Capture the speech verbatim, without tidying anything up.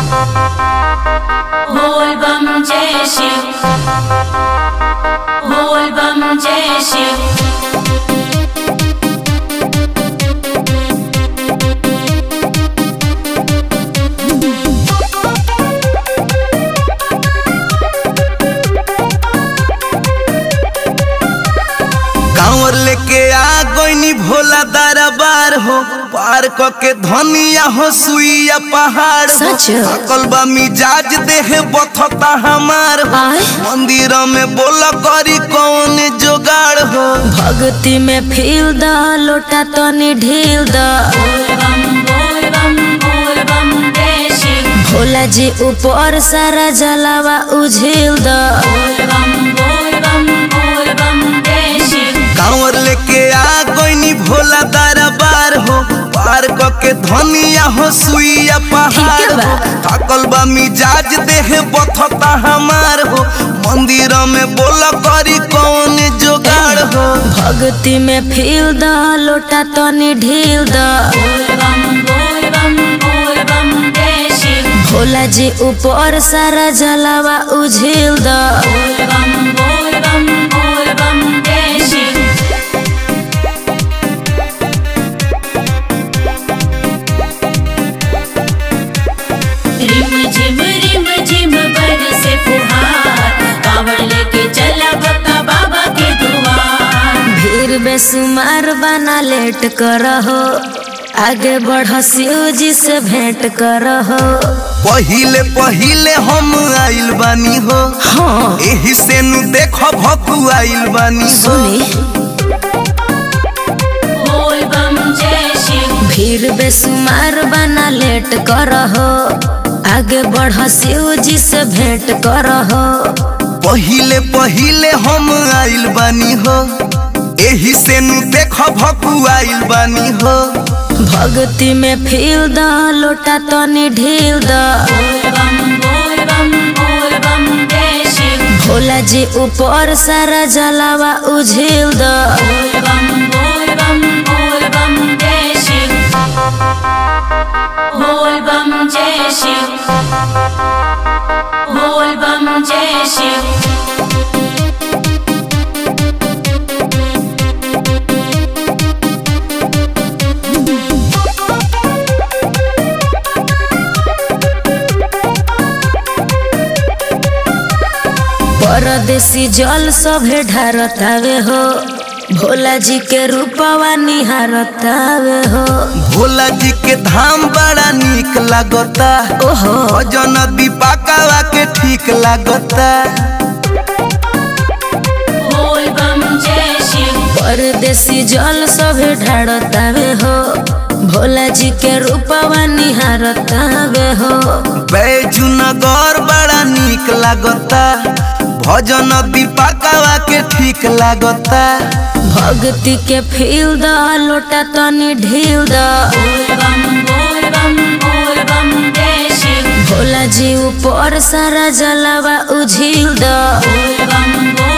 बोल बम जय शिव, बोल बम जय शिव। कांवर लेके आ गोइनी भोला दरबार हो, पार के धनिया हो सुइया पहाड़ हो। अकल बा मिजाज देह बथता हमार हो, मंदिर में बोला करी कौन जुगाड़ हो। भक्ति में फील द लोटा तनी ढील द, भोला जी ऊपर सारा जलावा उझिल द। कांवर लेके आ गोइनी भोला दरबार हो, पार के धनिया हो सुइया पहाड़ हो। थकल बा मिजाज देह बथता हमार हो, मंदिर में बोला करी कौन जुगाड़ हो। भक्ति में फील द लोटा तनी ढील द, भोला जी ऊपर सारा जलावा उझिल द। रिम झिम रिम झिम बरसे फुहार, कांवड़ लेके चला बता बाबा के दुआर। भीड़ बेसुमार बना लेट करहो, आगे बढ़ शिव जी से भेंट करहो। पहिले पहिले हम आइल बानी हो, हाँ एही से नु देखो भकु आइल बानी हो। बोल बम जय शिव। भीड़ बेसुमार बना लेट करहो, आगे बढ़ शिव जी से भेंट करहो। पहिले पहिले हम आइल बानी हो, एही से नु देखो भकु आइल बानी हो। भक्ति में फील द लोटा तनी ढील द, भोला जी ऊपर सारा जलावा उझिल द। बोल बम जय शिव, बोल बम जय शिव। परदेसी जल सभे ढारतावे हो, भोला जी के रूपवा निहारतावे हो। भोला जी के धाम बड़ा निक लागता, ओहो भजन दीपकवा के ठीक लागता। बोल बम जय शिव। परदेसी जल सभे ढारतावे हो, भोला जी के रूपवा निहारतावे हो। बैजू नगर बड़ा निक लागता, भजन दीपकवा के ठीक लागता। भक्ति के फील द लोटा तनी ढील द, भोला जी ऊपर सारा जलावा उझिल द।